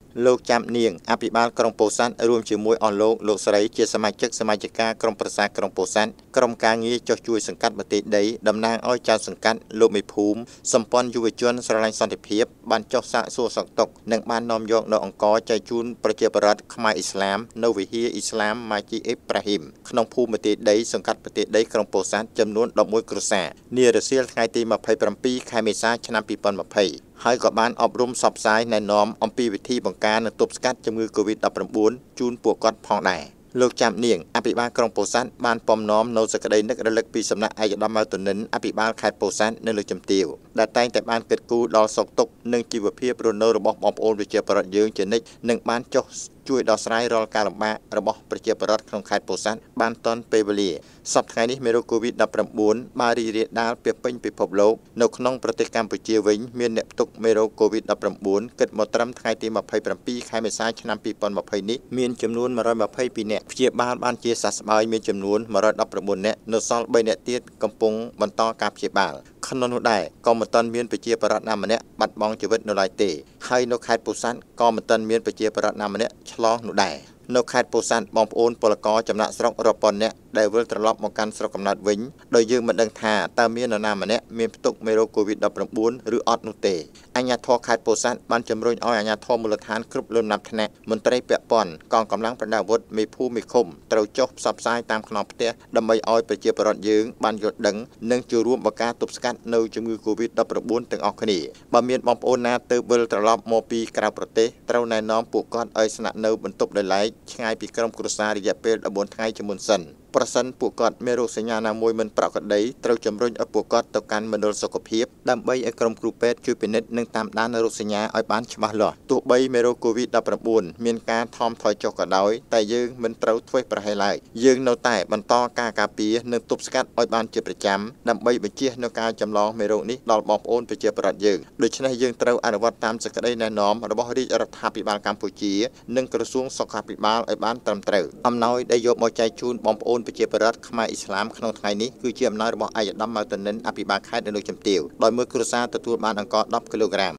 លោកចាំនាងអភិបាលក្រុងពោធិ៍សាត់រួមជាមួយអស់លោកស្រីជាសមាជិកសមាជិកាក្រុមប្រឹក្សាក្រុងពោធិ៍សាត់ក្រុមការងារចុះជួយសង្កាត់មតិដីតំណាងឲ្យចៅសង្កាត់លោកមេភូមិសម្ព័ន្ធយុវជនស្រឡាញ់សន្តិភាពបានចុះសាកសួរសុខទុក្ខនិងបាននាំយកនៅអង្គចែកជូនប្រជាពលរដ្ឋខ្មែរអ៊ីស្លាមនៅវិហារអ៊ីស្លាមម៉ាជីអ៊ីប្រាហ៊ីមក្នុងភូមិមតិដីសង្កាត់មតិដីក្រុងពោធិ៍សាត់ចំនួន11គ្រួសារនារសៀលថ្ងៃទី27ខែមេសាឆ្នាំ2020ហើយក៏បានអប់រំផ្សព្វផ្សាយណែនាំអំពីវិធីបង្ការនិងទប់ស្កាត់ជំងឺ Covid-19 ជូនពួកគាត់ផងដែរលោកចាំនាងអភិបាលក្រុងពោធិ៍សាត់បានពំនាំនៅសេចក្តីនឹករលឹកពីសំណាក់ឯកឧត្តមម៉ៅតុនិនអភិបាលខេត្តពោធិ៍សាត់នៅលើជំទាវដែលតែងតែបានគិតគូរដល់សុខទុក្ខនិងជីវភាពរស់នៅរបស់បងប្អូនប្រជាពលរដ្ឋយើងជានិច្ចនិងបានចុះជួយដោះស្រាយរាល់ការលំបាករបស់ប្រជាពលរដ្ឋក្នុងខេត្តពោធិ៍សាត់បានទាន់ពេលវេលាសប្តាហ៍ថ្ងៃនេះមេរោគ Covid-19 បានរីករាលដាលពាសពេញពិភពលោកនៅក្នុងប្រទេសកម្ពុជាវិញមានអ្នកផ្ទុកមេរោគ Covid-19 គិតមកត្រឹមថ្ងៃទី27ខែមេសាឆ្នាំ2020នេះមានចំនួន122នាក់ព្យាបាលបានជាសះស្បើយមានចំនួន119នាក់នៅសល់3នាក់ទៀតកំពុងបន្តការព្យាបាលក្នុងនោះដែរក៏មិនទាន់មានប្រជាពលរដ្ឋណាម្នាក់បាត់បង់ជីវិតនៅឡើយទេហើយនៅខេត្តពោធិ៍សាត់ក៏មិនទាន់មានប្រជាពលរដ្ឋណាម្នាក់ឆ្លងនោះដែរនៅខេត្តពោធិ៍សាត់បងប្អូនពលករចំណាក់ស្រុករាប់ពាន់នាក់ដែលវិលត្រឡប់មកកាន់ស្រុកកំណើតវិញដោយយើងមិនដឹងថាតើមាននរណាម្នាក់មានផ្ទុកមេរោគ Covid-19 ឬអត់នោះទេអាជ្ញាធរខេត្តពោធិ៍សាត់បានជំរុញឲ្យអាជ្ញាធរមូលដ្ឋានគ្រប់លំដាប់ថ្នាក់មន្ត្រីពាក់ព័ន្ធកងកម្លាំងប្រដាប់អាវុធមេភូមិមេឃុំត្រូវចុះផ្សព្វផ្សាយតាមខ្នងផ្ទះដើម្បីឲ្យប្រជាពលរដ្ឋយើងបានយល់ដឹងនិងចូលរួមបង្ការទប់ស្កាត់នៅជំងឺ Covid-19 ទាំងអស់គ្នាបើមានបងប្អូនណាទើបវិលត្រឡប់មកពីក្រៅប្រទេសត្រូវណែនាំពួកគាត់ឲ្យស្នាក់នៅបន្ទប់ដោយឡែកឆ្ងាយពីក្រុមគ្រួសាររយៈពេល14ថ្ងៃជាមុនសិនប្រសិនពួកគាត់មានរោគសញ្ញាណាមួយមិនប្រក្រតីត្រូវជំរុញឲ្យពួកគាត់ទៅកាន់មណ្ឌលសុខភាពដើម្បីឲ្យក្រុមគ្រូពេទ្យជួយពិនិត្យនិងតាមដានរោគសញ្ញាឲ្យបានច្បាស់លាស់ទោះបីមេរោគ Covid-19 មានការថមថយចុះក៏ដោយតែយើងមិនត្រូវធ្វេសប្រហែសឡើយយើងនៅតែបន្តការការពារនិងទប់ស្កាត់ឲ្យបានជាប្រចាំដើម្បីបញ្ជៀសនូវការចម្លងមេរោគនេះដល់បងប្អូនប្រជាពលរដ្ឋយើងដូច្នេះយើងត្រូវអនុវត្តតាមសេចក្តីណែនាំរបស់រាជរដ្ឋាភិបាលកម្ពុជានិងក្រសួងសុខាភិបាលឲ្យបានត្រឹមត្រូវអំណោយដែលយកមកចែកជូនបងប្អូនប្រជាពលរដ្ឋខ្មែរអ៊ីស្លាមក្នុងថ្ងៃនេះគឺជាអំណោយរបស់ឯកឧត្តមម៉ៅតុនិនអភិបាលខេត្តនៅលើជំទាវដោយមួយគ្រួសារទទួលបានអង្ករ10គីឡូក្រាម